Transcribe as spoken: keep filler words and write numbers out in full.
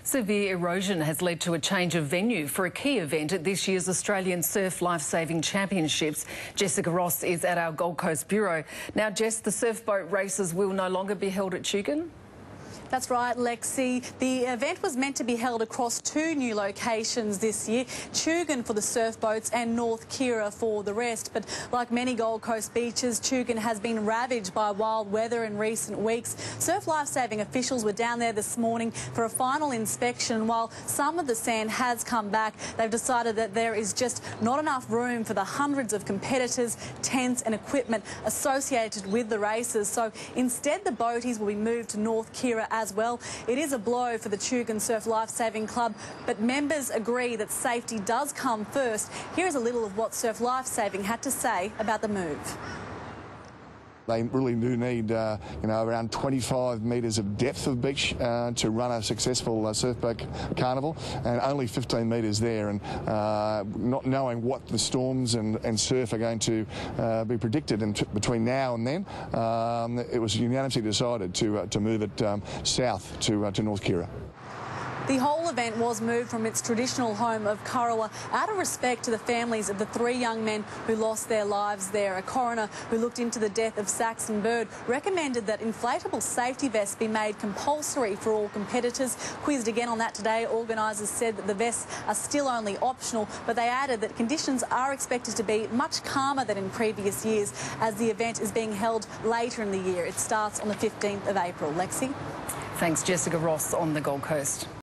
Severe erosion has led to a change of venue for a key event at this year's Australian Surf Lifesaving Championships. Jessica Ross is at our Gold Coast bureau. Now, Jess, the surf boat races will no longer be held at Tugun? That's right, Lexi. The event was meant to be held across two new locations this year, Tugun for the surf boats and North Kira for the rest. But like many Gold Coast beaches, Tugun has been ravaged by wild weather in recent weeks. Surf Lifesaving officials were down there this morning for a final inspection. While some of the sand has come back, they've decided that there is just not enough room for the hundreds of competitors, tents and equipment associated with the races. So instead, the boaties will be moved to North Kira as well. It is a blow for the Tugun Surf Lifesaving Club, but members agree that safety does come first. Here's a little of what Surf Lifesaving had to say about the move. They really do need, uh, you know, around twenty-five metres of depth of beach uh, to run a successful uh, surf boat carnival, and only fifteen metres there. And uh, not knowing what the storms and, and surf are going to uh, be predicted in t between now and then, um, it was unanimously decided to uh, to move it um, south to uh, to North Kira. The whole event was moved from its traditional home of Kurrawa out of respect to the families of the three young men who lost their lives there. A coroner who looked into the death of Saxon Bird recommended that inflatable safety vests be made compulsory for all competitors. Quizzed again on that today, organisers said that the vests are still only optional, but they added that conditions are expected to be much calmer than in previous years as the event is being held later in the year. It starts on the fifteenth of April. Lexi? Thanks, Jessica Ross on the Gold Coast.